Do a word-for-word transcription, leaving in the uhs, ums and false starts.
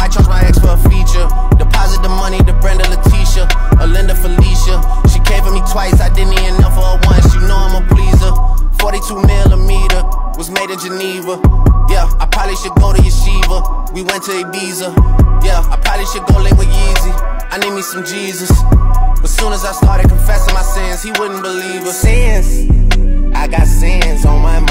Might charge my ex for a feature. Deposit the money to Brenda Letitia, or Linda Felicia. She came for me twice, I didn't even know for her once. You know I'm a pleaser. forty-two millimeter was made in Geneva. Yeah, I probably should go to Yeshiva. We went to Ibiza. Yeah, I probably should go link with Yeezy. I need me some Jesus. But soon as I started confessing my sins, he wouldn't believe us. Sins, I got sins on my mind.